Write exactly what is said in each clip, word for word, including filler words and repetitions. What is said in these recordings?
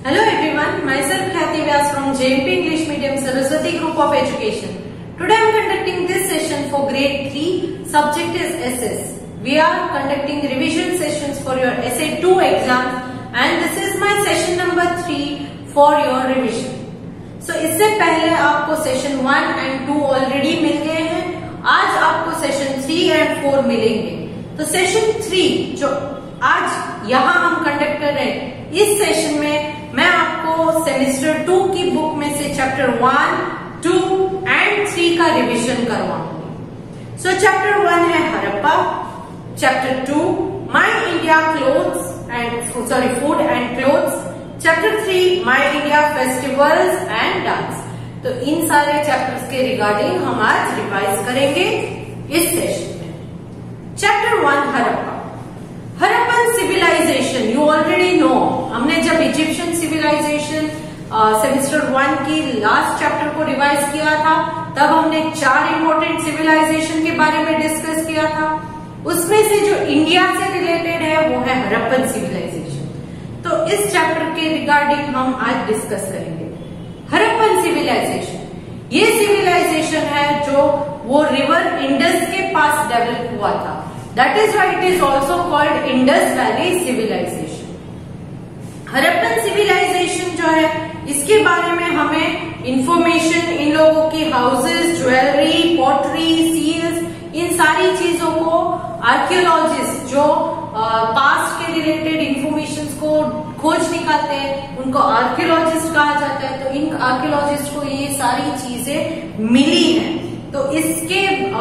Hello everyone, myself Khyati Vyas from J M P English Medium Saraswati Group of Education. Today I am conducting this session for grade three, subject is S S. We are conducting revision sessions for your S A two exam and this is my session number three for your revision. So इससे पहले आपको session one and two already मिल गए हैं, आज आपको session three and four मिलेंगे. तो session three जो आज यहाँ हम कंडक्ट कर रहे हैं, इस सेशन में मैं आपको सेमेस्टर टू की बुक में से chapter one, two and three का रिवीजन करवाऊंगी. सो चैप्टर वन है Harappa, chapter two my India clothes and sorry food and clothes, chapter three my India festivals and dance. तो इन सारे चैप्टर्स के रिगार्डिंग हम आज रिवाइज करेंगे इस सेशन में. Chapter one Harappa. Harappan civilization you already know. हमने जब इजिप्शियन सिविलाइजेशन सेमेस्टर वन की लास्ट चैप्टर को रिवाइज किया था, तब हमने चार इंपॉर्टेंट सिविलाइजेशन के बारे में डिस्कस किया था. उसमें से जो इंडिया से रिलेटेड है वो है हड़प्पन सिविलाइजेशन. तो इस चैप्टर के रिगार्डिंग हम आज डिस्कस करेंगे. हड़प्पन सिविलाइजेशन ये सिविलाइजेशन है जो वो रिवर इंडस के पास डेवलप हुआ था. That is why it is also called Indus Valley Civilization. Harappan civilization जो है, इसके बारे में हमें इंफॉर्मेशन, इन लोगों की हाउसेस, ज्वेलरी, पॉटरी, सील्स, इन सारी चीजों को आर्कियोलॉजिस्ट जो पास्ट के रिलेटेड इंफॉर्मेशन को खोज निकालते हैं, उनको आर्कियोलॉजिस्ट कहा जाता है. तो इन आर्कियोलॉजिस्ट को ये सारी चीजें मिली हैं. तो इसके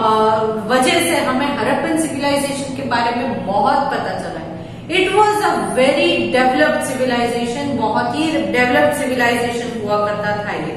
वजह से हमें हड़प्पन सिविलाइजेशन के बारे में बहुत पता चला है. It was a very developed civilization, बहुत ही डेवलप्ड सिविलाइजेशन हुआ करता था ये.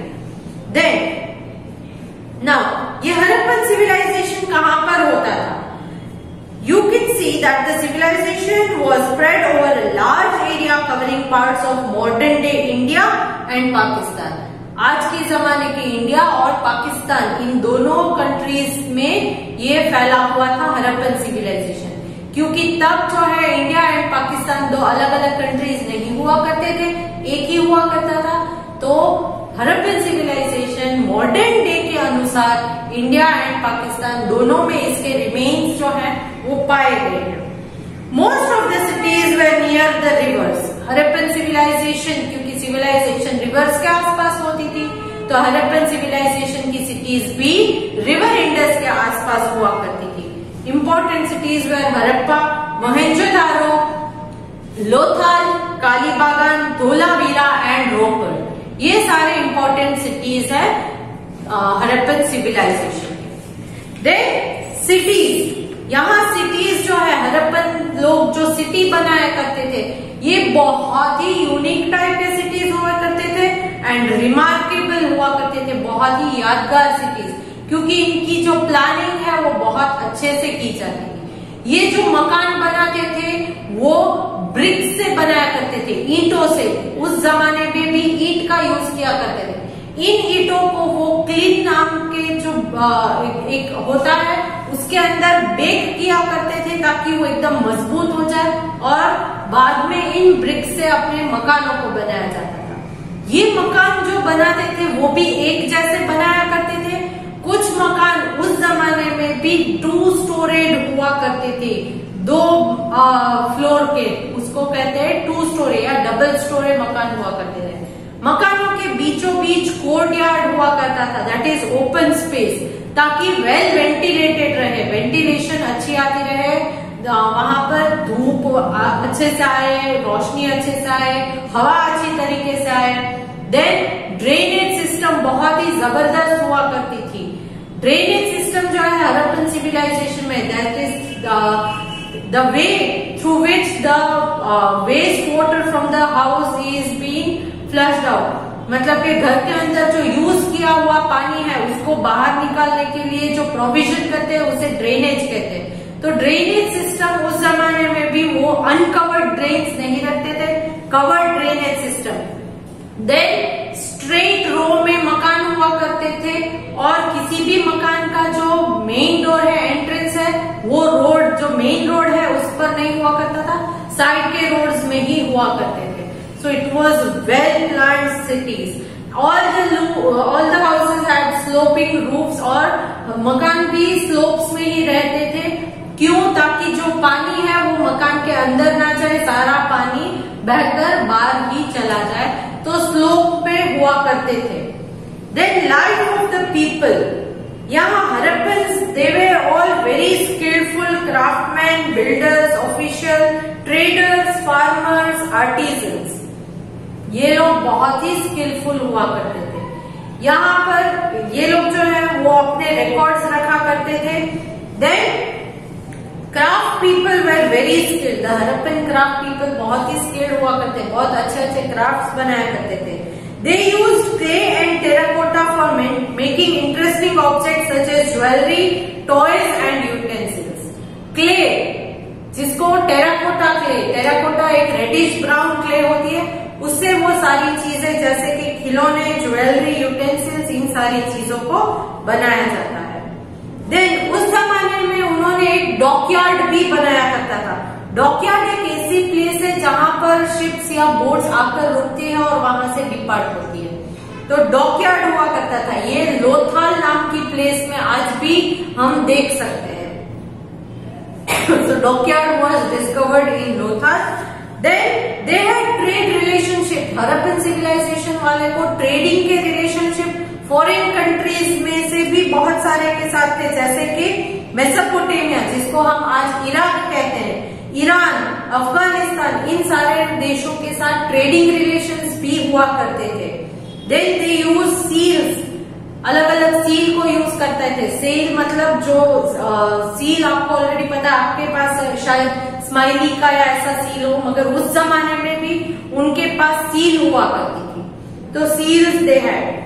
देन नाउ ये हड़प्पन सिविलाइजेशन कहां पर होता था? You can see that the civilization was spread over a large area covering parts of modern day India and Pakistan. आज के जमाने के इंडिया और पाकिस्तान, इन दोनों कंट्रीज में ये फैला हुआ था हड़प्पन सिविलाइजेशन. क्योंकि तब जो है इंडिया एंड पाकिस्तान दो अलग अलग कंट्रीज नहीं हुआ करते थे, एक ही हुआ करता था. तो हड़प्पन सिविलाइजेशन मॉडर्न डे के अनुसार इंडिया एंड पाकिस्तान दोनों में इसके रिमेन्स जो है वो पाए गए हैं. Most of the cities were near the rivers. Harappan civilization, क्योंकि सिविलाइजेशन रिवर्स के आसपास होती थी, तो हड़प्पन सिविलाइजेशन की सिटीज भी रिवर इंडस के आसपास हुआ करती थी. Important cities were Harappa, Mohenjodaro, Lothal, Kalibangan, Dholavira and Ropar. ये सारे इंपॉर्टेंट सिटीज है हड़प्पन सिविलाइजेशन के. देन सिटीज, यहाँ सिटीज जो है, हड़प्पन लोग जो सिटी बनाया करते थे, ये बहुत ही यूनिक टाइप के सिटीज हुआ करते थे एंड रिमार्केबल हुआ करते थे, बहुत ही यादगार सिटीज, क्योंकि इनकी जो प्लानिंग है वो बहुत अच्छे से की जाती थी. ये जो मकान बनाते थे वो ब्रिक्स से बनाया करते थे, ईंटों से. उस जमाने में भी ईंट का यूज किया करते थे. इन ईंटों को वो क्लीन नाम के जो एक होता है उसके अंदर बेक किया करते थे ताकि वो एकदम मजबूत हो जाए और बाद में इन ब्रिक्स से अपने मकानों को बनाया जाता था. ये मकान जो बनाते थे वो भी एक जैसे बनाया करते थे. कुछ मकान उस जमाने में भी टू स्टोरेड हुआ करते थे, दो फ्लोर के, उसको कहते हैं टू स्टोरे या डबल स्टोरे मकान हुआ करते थे. मकानों के बीचों बीच कोर्ट यार्ड हुआ करता था, दैट इज ओपन स्पेस, ताकि वेल वेंटिलेटेड रहे, वेंटिलेशन अच्छी आती रहे, वहां पर धूप अच्छे से आए, रोशनी अच्छे से आए, हवा अच्छी तरीके से आए. देन ड्रेनेज सिस्टम बहुत ही जबरदस्त हुआ करती थी. ड्रेनेज सिस्टम जो है हड़प्पन सिविलाइजेशन में, that is the way through which the waste water from the house is being flushed out. मतलब कि घर के अंदर जो यूज किया हुआ पानी है उसको बाहर निकालने के लिए जो प्रोविजन करते हैं उसे ड्रेनेज कहते हैं. तो ड्रेनेज सिस्टम उस जमाने में भी वो अनकवर्ड ड्रेन्स नहीं रखते थे, covered drainage system. Then straight row में मकान हुआ करते थे और किसी भी मकान का जो मेन डोर है, एंट्रेंस है, वो रोड जो मेन रोड है उस पर नहीं हुआ करता था, साइड के रोड्स में ही हुआ करते थे. So it was well-planned cities. All the all the houses had sloping roofs और मकान भी slopes में ही रहते थे. क्यों? ताकि जो पानी है वो मकान के अंदर ना जाए, सारा पानी बहकर बाहर ही चला जाए. तो स्लोप पे हुआ करते थे. Then life of the people. यहाँ Harappans, they were all very skillful craftsmen, builders, officials, traders, farmers, artisans. ये लोग बहुत ही स्किलफुल हुआ करते थे. यहाँ पर ये लोग जो है वो अपने रिकॉर्ड्स रखा करते थे. Then craft people were very skilled. The Harappan craft people बहुत ही स्किल्ड हुआ करते, बहुत अच्छे अच्छे क्राफ्ट्स बनाया करते थे. They used clay and terracotta for making interesting objects such as jewellery, toys and utensils. Clay, जिसको टेराकोटा क्ले, टेराकोटा एक रेडिश ब्राउन क्ले होती है, उससे वो सारी चीजें जैसे कि खिलौने, ज्वेलरी, यूटेंसिल्स, इन सारी चीजों को बनाया जाता है. देन उस जमाने में उन्होंने एक डॉकयार्ड भी बनाया करता था. डॉकयार्ड एक ऐसी प्लेस है जहां पर शिप्स या बोट्स आकर रुकती है और वहां से डिपार्ट होती है. तो डॉकयार्ड हुआ करता था. ये लोथाल नाम की प्लेस में आज भी हम देख सकते हैं. So dockyard was discovered in Lothal. Then they had trade relationship. Harappan civilization वाले को ट्रेडिंग के रिलेशनशिप फॉरेन कंट्रीज में से भी बहुत सारे के साथ थे, जैसे कि मेसोपोटामिया, जिसको हम आज इराक कहते हैं, ईरान, अफगानिस्तान, इन सारे देशों के साथ ट्रेडिंग रिलेशंस भी हुआ करते थे. Then they use seals. अलग अलग सील को यूज करते थे. सील मतलब जो आ, सील आपको ऑलरेडी पता है, आपके पास शायद स्माइली का या ऐसा सील हो, मगर उस जमाने में भी उनके पास सील हुआ करती थी. तो seals they had.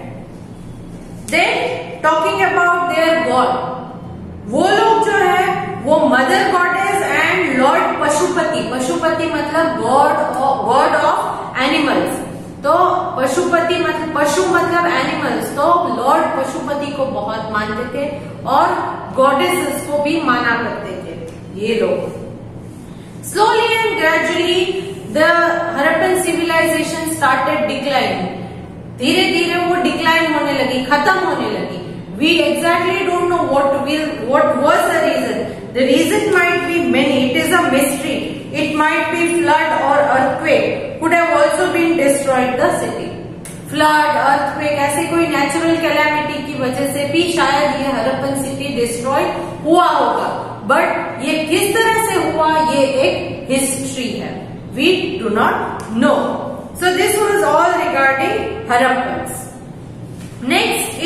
Then talking about their god, वो लोग जो है वो mother goddess and lord Pashupati. Pashupati मतलब गॉड गॉड ऑफ एनिमल्स. तो पशुपति मतलब पशु मतलब एनिमल्स. तो लॉर्ड पशुपति को बहुत मानते थे और गॉडेसेस को भी माना करते थे ये लोग. Slowly and gradually the Harappan civilization started declining. धीरे धीरे वो डिक्लाइन होने लगी, खत्म होने लगी. We exactly don't know what will what was the reason. The reason might be many. It is a mystery. It might be flood or earthquake. Could have also been destroyed the city. Flood, earthquake, ऐसी कोई natural calamity की वजह से भी शायद ये Harappan city destroy हुआ होगा. बट ये किस तरह से हुआ, ये एक हिस्ट्री है. We do not know. So this was all regarding Harappans. Next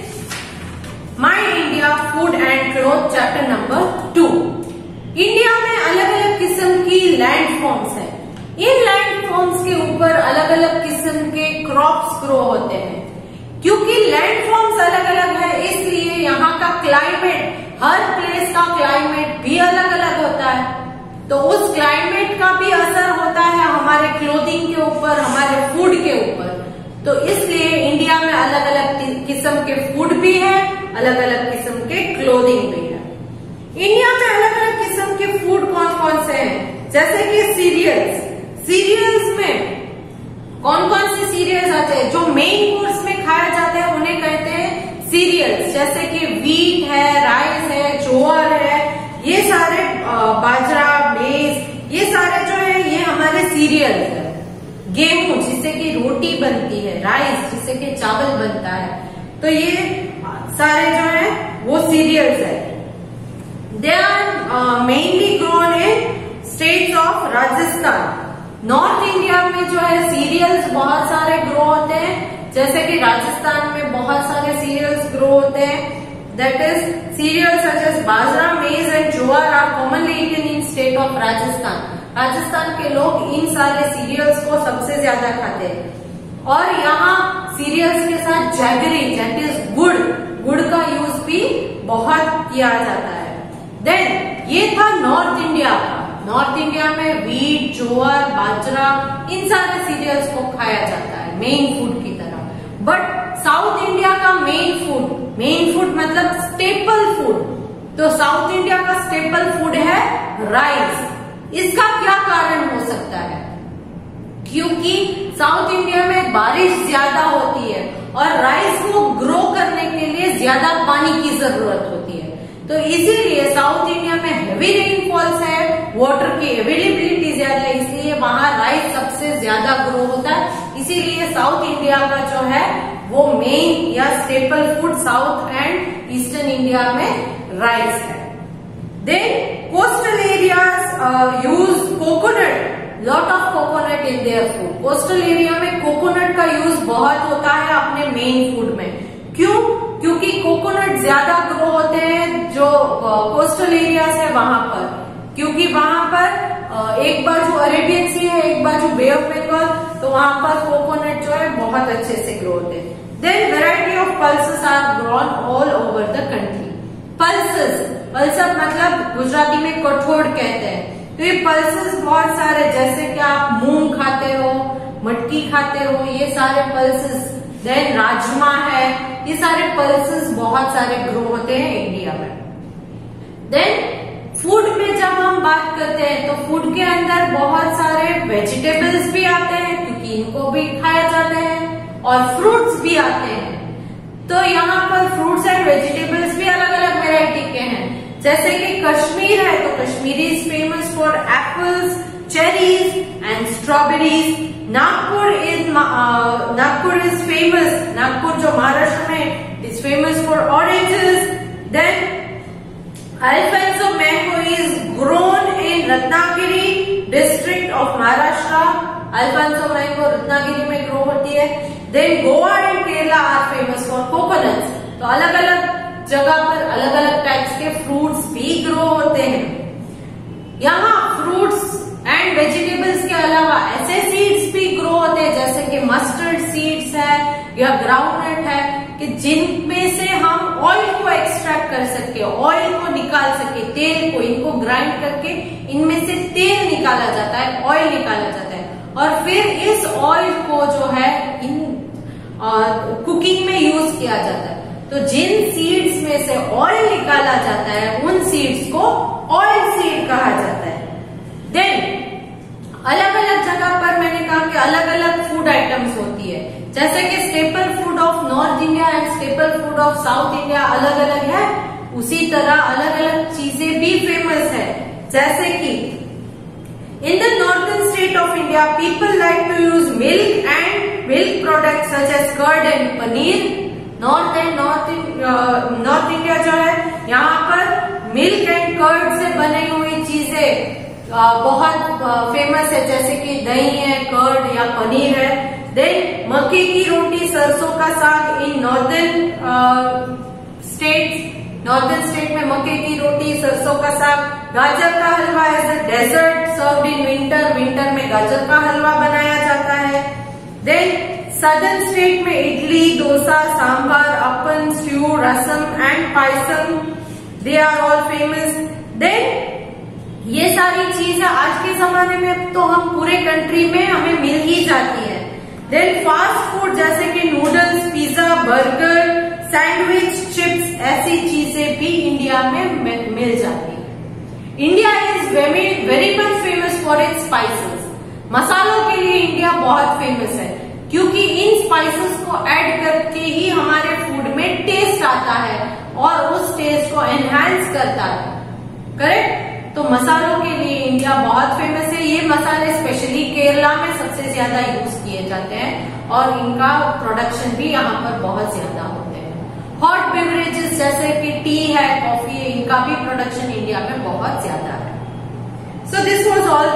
is my India food and cloth chapter number two. India में अलग अलग किस्म की लैंड फॉर्म्स हैं. इन लैंड फॉर्म्स के ऊपर अलग अलग किस्म के क्रॉप्स ग्रो होते हैं. क्योंकि लैंड फॉर्म्स अलग अलग है, इसलिए यहाँ का क्लाइमेट, हर प्लेस का क्लाइमेट भी अलग अलग होता है. तो उस क्लाइमेट का भी असर होता है हमारे क्लोथिंग के ऊपर, हमारे फूड के ऊपर. तो इसलिए इंडिया में अलग अलग किस्म के फूड भी है, अलग अलग किस्म के क्लोथिंग भी है. इंडिया में अलग अलग किस्म के फूड कौन कौन से हैं, जैसे कि सीरियल्स. सीरियल्स में कौन कौन से सीरियल्स आते हैं जो मेन कोर्स में खाए जाते हैं, उन्हें कहते हैं सीरियल्स. जैसे कि वीट है, राइस है, ज्वार है, ये सारे बाजरा, मेज, ये सारे जो है ये हमारे सीरियल्स है. गेहूं जिससे कि रोटी बनती है, राइस जिससे कि चावल बनता है, तो ये सारे जो है वो सीरियल्स है. They are mainly grown in states of Rajasthan. North India में जो है सीरियल्स बहुत सारे ग्रो होते हैं, जैसे कि राजस्थान में बहुत सारे सीरियल्स ग्रो होते हैं. That is cereals such as bajra, maize and jowar are commonly eaten in state of Rajasthan. Rajasthan के लोग इन सारे सीरियल्स को सबसे ज्यादा खाते हैं. और यहाँ सीरियल्स के साथ जैगरी, दैट इज गुड़, गुड़ का यूज भी बहुत किया जाता है. देन ये था नॉर्थ इंडिया का. नॉर्थ इंडिया में वीट, ज्वार, बाजरा, इन सारे सीरियल्स को खाया जाता है मेन फूड की तरह. बट साउथ इंडिया का मेन फूड, मेन फूड मतलब स्टेपल फूड, तो साउथ इंडिया का स्टेपल फूड है राइस. इसका क्या कारण हो सकता है? क्योंकि साउथ इंडिया में बारिश ज्यादा होती है और राइस को ग्रो करने के लिए ज्यादा पानी की जरूरत होती है। तो इसीलिए साउथ इंडिया में हेवी रेनफॉल्स है, वाटर की अवेलेबिलिटी ज्यादा है, इसलिए वहां राइस सबसे ज्यादा ग्रो होता है। इसीलिए साउथ इंडिया का जो है वो मेन या staple food south and eastern India में राइस है। Then coastal areas use coconut, lot of coconut in their food. Coastal area में कोकोनट का यूज बहुत होता है अपने मेन फूड में। क्यों? क्योंकि कोकोनट ज्यादा ग्रो होते हैं जो कोस्टल एरियाज है वहां पर, क्योंकि वहां पर एक बाजू अरेबियन सी है, एक बाजू बे ऑफ बंगाल, तो वहां पर कोकोनट जो है बहुत अच्छे से ग्रो होते हैं। Then variety of pulses are grown all over the country. Pulses, pulses मतलब गुजराती में कठोर कहते हैं। तो ये पल्सेस बहुत सारे, जैसे कि आप मूंग खाते हो, मटकी खाते हो, ये सारे पल्सेस। देन राजमा है, ये सारे पल्सेस बहुत सारे ग्रो होते हैं इंडिया में। देन फूड में जब हम बात करते हैं तो फूड के अंदर बहुत सारे वेजिटेबल्स भी आते हैं क्योंकि इनको भी खाया जाता है, और फ्रूट्स भी आते हैं। तो यहाँ पर फ्रूट्स एंड वेजिटेबल्स भी अलग अलग वेराइटी के हैं। जैसे कि कश्मीर है तो Kashmiri is famous for apples, cherries and strawberries. Nagpur is Nagpur is famous, Nagpur जो महाराष्ट्र में is famous for oranges. Then Alfonso mango is grown in Ratnagiri district of Maharashtra. Alfonso mango Ratnagiri में ग्रो होती है। Then Goa and Kerala are famous for coconuts. तो अलग अलग जगह पर अलग अलग टाइप्स के फ्रूट्स भी ग्रो होते हैं। यहाँ फ्रूट्स एंड वेजिटेबल्स के अलावा ऐसे सीड्स भी ग्रो होते हैं जैसे कि मस्टर्ड सीड्स है या ग्राउंडनट है, कि जिनमें से हम ऑयल को एक्सट्रैक्ट कर सके, ऑयल को निकाल सके, तेल को, इनको ग्राइंड करके इनमें से तेल निकाला जाता है, ऑयल निकाला जाता है, और फिर इस ऑयल को जो है इन कुकिंग में यूज किया जाता है। तो जिन सीड्स में से ऑयल निकाला जाता है उन सीड्स को ऑयल सीड कहा जाता है। देन अलग अलग जगह पर मैंने कहा कि अलग अलग फूड आइटम्स होती है, जैसे कि staple food of north India and staple food of south India अलग अलग है, उसी तरह अलग अलग चीजें भी फेमस है। जैसे कि in the northern state of India people like to use milk and milk products such as curd and paneer. North and north north India जो है यहाँ पर मिल्क एंड कर्ड से बनी हुई चीजें बहुत फेमस है, जैसे कि दही है, कर्ड या पनीर है। देन मक्के की रोटी, सरसों का साग in northern states, northern state में मक्के की रोटी, सरसों का साग। गाजर का हलवा as a dessert served in winter, winter में गाजर का हलवा बनाया जाता है। देन सदर्न स्टेट में idli, dosa, sambar, appam, stew, rasam and payasam, they are all famous. Then ये सारी चीजें आज के जमाने में तो हम पूरे कंट्री में हमें मिल ही जाती है। देन फास्ट फूड जैसे कि noodles, pizza, burger, sandwich, chips, ऐसी चीजें भी इंडिया में मिल जाती है। India is very very much famous for its spices. मसालों के लिए इंडिया बहुत फेमस है क्योंकि इन स्पाइसेस को ऐड करके ही हमारे फूड में टेस्ट आता है और उस टेस्ट को एनहांस करता है। करेक्ट? तो मसालों के लिए इंडिया बहुत फेमस है। ये मसाले स्पेशली केरला में सबसे ज्यादा यूज किए जाते हैं और इनका प्रोडक्शन भी यहाँ पर बहुत ज्यादा होते हैं। हॉट बेवरेजेस जैसे कि टी है, कॉफी है, इनका भी प्रोडक्शन इंडिया में बहुत ज्यादा है। So this was all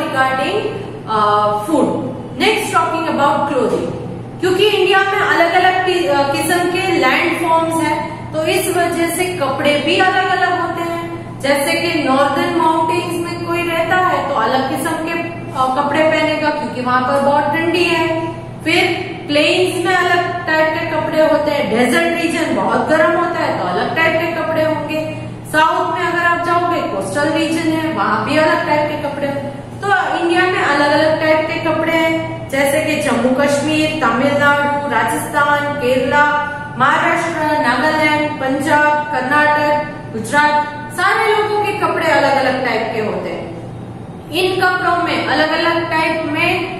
regarding food. Next talking about clothing. क्योंकि इंडिया में अलग अलग किस्म के लैंड फॉर्म्स है तो इस वजह से कपड़े भी अलग अलग होते हैं। जैसे कि नॉर्दर्न माउंटेन्स में कोई रहता है तो अलग किस्म के कपड़े पहनेगा क्योंकि वहां पर बहुत ठंडी है। फिर प्लेन्स में अलग टाइप के कपड़े होते हैं, डेजर्ट रीजन बहुत गर्म होता है तो अलग टाइप के कपड़े होंगे। साउथ में अगर आप जाओगे कोस्टल रीजन है वहां भी अलग टाइप के कपड़े। तो इंडिया में अलग अलग टाइप के कपड़े हैं जैसे कि जम्मू कश्मीर, तमिलनाडु, राजस्थान, केरला, महाराष्ट्र, नागालैंड, पंजाब, कर्नाटक, गुजरात, सारे लोगों के कपड़े अलग अलग टाइप के होते हैं। इन कपड़ों में अलग अलग टाइप में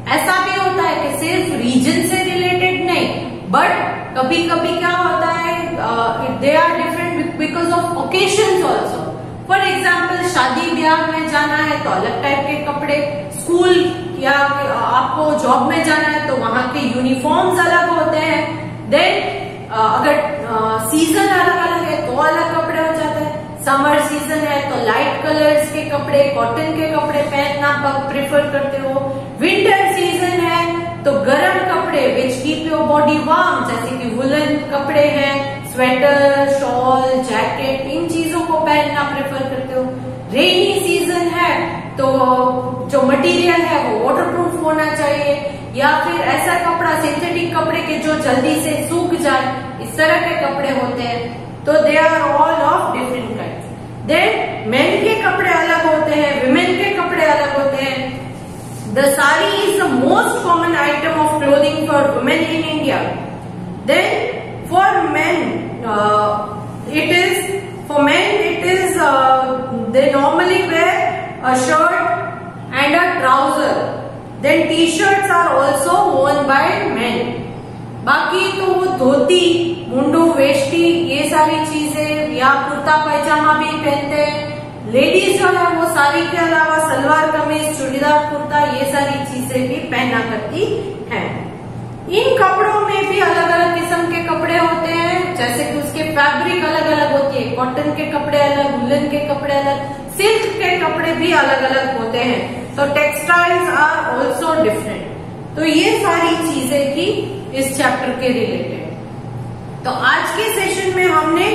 ऐसा भी होता है कि सिर्फ रीजन से रिलेटेड नहीं, बट कभी कभी क्या होता है, they are different because of occasions also. For example शादी ब्याह में जाना है तो अलग टाइप के कपड़े, स्कूल या आपको जॉब में जाना है तो वहां के यूनिफॉर्म्स अलग होते हैं। देन अगर सीजन अलग अलग है तो अलग कपड़े हो जाते हैं। समर सीजन है तो लाइट कलर्स के कपड़े, कॉटन के कपड़े पहनना प्रेफर करते हो। विंटर सीजन है तो गर्म कपड़े which keep your body warm, जैसे कि वुलन कपड़े हैं, स्वेटर, शॉल, जैकेट, इन चीजों को पहनना प्रेफर करते हो। रेनी सीजन है तो जो मटेरियल है वो वाटरप्रूफ होना चाहिए, या फिर ऐसा कपड़ा सिंथेटिक कपड़े के जो जल्दी से सूख जाए, इस तरह के कपड़े होते हैं। तो they are all of different kinds. Then men के कपड़े अलग होते हैं, विमेन के कपड़े अलग होते हैं। The sari is the most common item of clothing for women in India. Then for men it is For men, it is uh, they normally wear a shirt and a trouser. Then T-shirts are also worn by men. बाकी तो वो धोती, मुंडू, वेष्टी, ये सारी चीजें, या कुर्ता पैजामा भी पहनते हैं। लेडीज जो है वो साड़ी के अलावा सलवार कमीज, चूड़ीदार कुर्ता, ये सारी चीजें भी पहना करती हैं। इन कपड़ों में भी अलग अलग किस्म के कपड़े होते हैं, जैसे कि उसके फैब्रिक अलग अलग होती है। कॉटन के कपड़े अलग, वुलन के कपड़े अलग, सिल्क के कपड़े भी अलग अलग होते हैं। तो टेक्सटाइल्स आर ऑल्सो डिफरेंट। तो ये सारी चीजें थी इस चैप्टर के रिलेटेड। तो आज के सेशन में हमने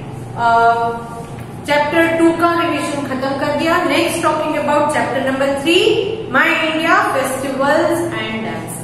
चैप्टर टू का रिवीजन खत्म कर दिया। Next talking about chapter number three, my India festivals and dances.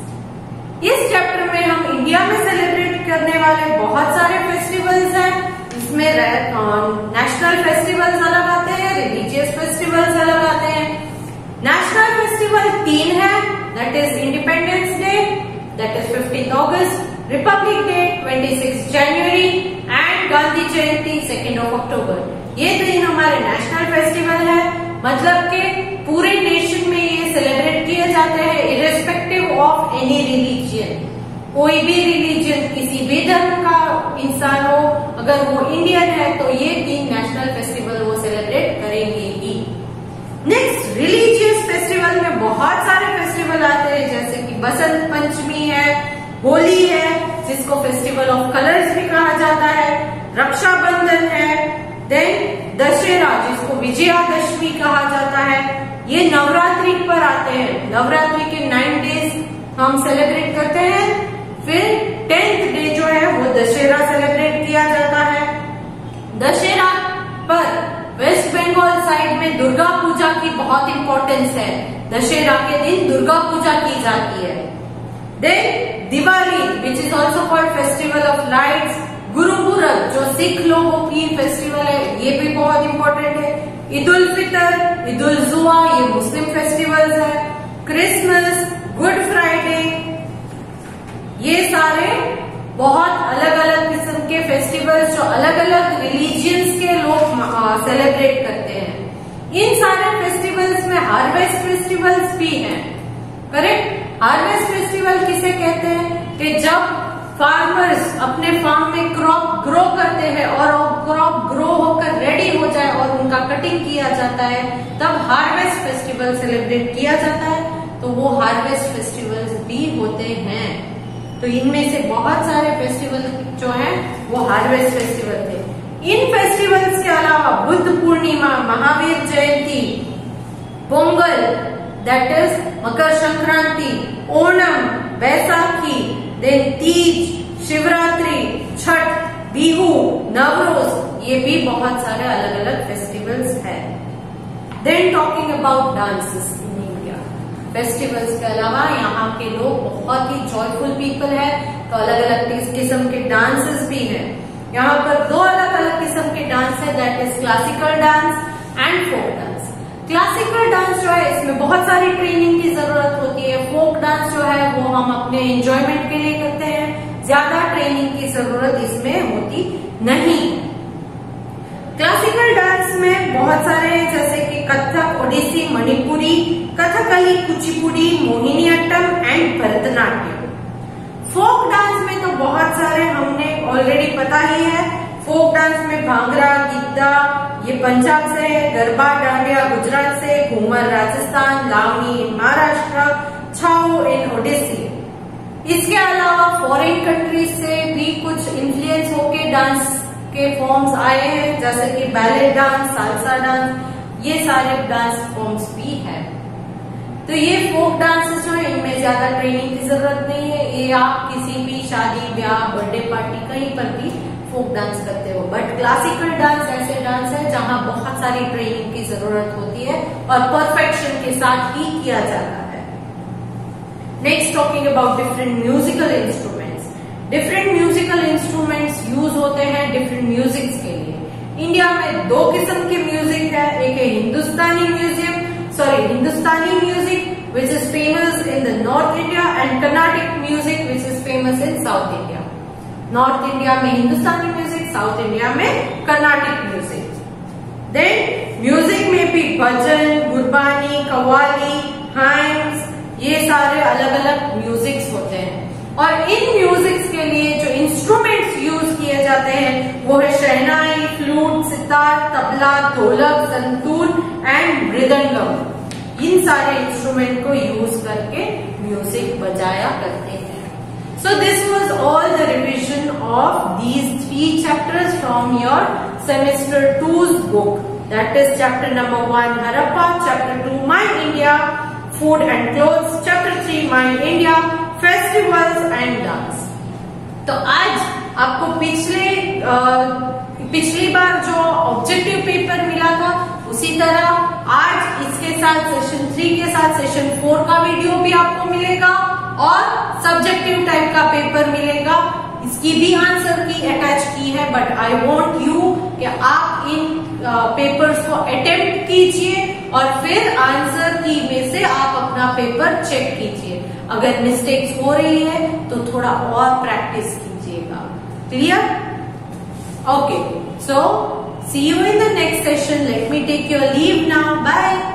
इस चैप्टर में हम इंडिया में सेलिब्रेट करने वाले बहुत सारे फेस्टिवल्स हैं। इसमें नेशनल फेस्टिवल्स अलग आते हैं, रिलीजियस फेस्टिवल्स अलग आते हैं। नेशनल फेस्टिवल तीन है, that is independence day, that is fifteen August, republic day twenty six January and Gandhi Jayanti second of October. ये तीन हमारे नेशनल फेस्टिवल है, मतलब के पूरे नेशन में ये सेलिब्रेट किए जाते हैं इरेस्पेक्टिव ऑफ एनी रिलीजियन। कोई भी रिलीजियन, किसी भी धर्म का इंसान हो, अगर वो इंडियन है तो ये तीन नेशनल फेस्टिवल वो सेलिब्रेट करेंगे ही। नेक्स्ट रिलीजियस फेस्टिवल में बहुत सारे फेस्टिवल आते हैं, जैसे कि बसंत पंचमी है, होली है जिसको फेस्टिवल ऑफ कलर्स भी कहा जाता है, रक्षाबंधन है, देन दशहरा जिसको विजयादशमी कहा जाता है। ये नवरात्रि पर आते हैं। नवरात्रि के नाइन डेज हम सेलिब्रेट करते हैं। फिर टेंथ डे जो है वो दशहरा सेलिब्रेट किया जाता है। दशहरा पर वेस्ट बंगाल साइड में दुर्गा पूजा की बहुत इंपॉर्टेंस है। दशहरा के दिन दुर्गा पूजा की जाती है। Then Diwali which is also called festival of lights. Gurpurab जो सिख लोगों की फेस्टिवल है, ये भी बहुत इंपॉर्टेंट है। ईद उल फितर, ईद उल जुहा, ये मुस्लिम फेस्टिवल्स है। क्रिसमस, गुड फ्राइडे, ये सारे बहुत अलग अलग किस्म के फेस्टिवल्स जो अलग अलग रिलीजियंस के लोग सेलिब्रेट करते हैं। इन सारे फेस्टिवल्स में हार्वेस्ट फेस्टिवल्स भी हैं, करेक्ट। हार्वेस्ट फेस्टिवल किसे कहते हैं कि जब फार्मर्स अपने फार्म में क्रॉप ग्रो करते हैं और क्रॉप ग्रो होकर रेडी हो जाए और उनका कटिंग किया जाता है, तब हार्वेस्ट फेस्टिवल सेलिब्रेट किया जाता है। तो वो हार्वेस्ट फेस्टिवल्स भी होते हैं। तो इनमें से बहुत सारे फेस्टिवल जो हैं वो हार्वेस्ट फेस्टिवल थे। इन फेस्टिवल्स के अलावा Buddha Purnima, Mahavir Jayanti, Pongal that is Makar Sankranti, Onam, Baisakhi, then Teej, Shivratri, Chhath, Bihu, Navroz, ये भी बहुत सारे अलग अलग फेस्टिवल्स हैं। Then talking about dances in India. Festivals के अलावा यहाँ के लोग बहुत ही जॉयफुल पीपल है, तो अलग अलग किस्म के डांसेस भी हैं। यहाँ पर दो अलग अलग किस्म के डांस है, that is classical dance and folk dance. Classical dance जो है इसमें बहुत सारी ट्रेनिंग की जरूरत होती है। फोक डांस जो है वो हम अपने एंजॉयमेंट के लिए करते हैं, ज्यादा ट्रेनिंग की जरूरत इसमें होती नहीं। क्लासिकल डांस में बहुत सारे जैसे कि Kathak, Odissi, Manipuri, Kathak Kathakali, Kuchipudi, Mohiniyattam and Bharatanatyam. Folk dance में तो बहुत सारे हमने ऑलरेडी पता ही है। फोक डांस में भांगड़ा, गिद्दा ये पंजाब से है, गरबा डांडिया गुजरात से, घूमर राजस्थान, लावनी इन महाराष्ट्र, छाऊ इन ओडिसी। इसके अलावा फॉरेन कंट्रीज से भी कुछ इन्फ्लुएंस होके डांस के फॉर्म्स आए हैं, जैसे कि बैले डांस, सालसा डांस, ये सारे डांस फॉर्म्स भी हैं। तो ये फोक डांसेस जो है इनमें ज्यादा ट्रेनिंग की जरूरत नहीं है, ये आप किसी भी शादी ब्याह बर्थडे पार्टी कहीं पर भी फोक डांस करते हो। बट क्लासिकल डांस ऐसे डांस है जहां बहुत सारी ट्रेनिंग की जरूरत होती है और परफेक्शन के साथ ही किया जाता है। Next talking about different musical instruments. Different musical instruments use होते हैं डिफरेंट म्यूजिक्स के लिए। इंडिया में दो किस्म के म्यूजिक है, एक है Hindustani music sorry Hindustani music which is famous in the north India and Carnatic music which is famous in south India. North India में हिंदुस्तानी म्यूजिक, साउथ इंडिया में कर्नाटिक म्यूजिक। देन म्यूजिक में भी भजन, गुरबानी, कव्वाली, हाइम्स ये सारे अलग अलग म्यूजिक्स होते हैं। और इन म्यूजिक्स के लिए जो इंस्ट्रूमेंट्स यूज किए जाते हैं वो है शहनाई, फ्लूट, सितार, तबला, ढोलक, संतूर एंड मृदंगम। इन सारे इंस्ट्रूमेंट को यूज करके म्यूजिक बजाया करते हैं। So this was all the revision of these three chapters from your semester two's book. That is chapter number one Harappa, chapter two My India, Food and Clothes, chapter three My India, Festivals and Dance. तो आज आपको पिछले आ, पिछली बार जो objective paper मिला था उसी तरह आज इसके साथ सेशन थ्री के साथ सेशन फोर का वीडियो भी आपको मिलेगा और सब्जेक्टिव टाइप का पेपर मिलेगा। इसकी भी आंसर की अटैच की है, बट आई वांट यू कि आप इन पेपर्स को अटेम्प्ट कीजिए और फिर आंसर की में से आप अपना पेपर चेक कीजिए। अगर मिस्टेक्स हो रही है तो थोड़ा और प्रैक्टिस कीजिएगा। Clear? Okay, so see you in the next session. Let me take your leave now. Bye.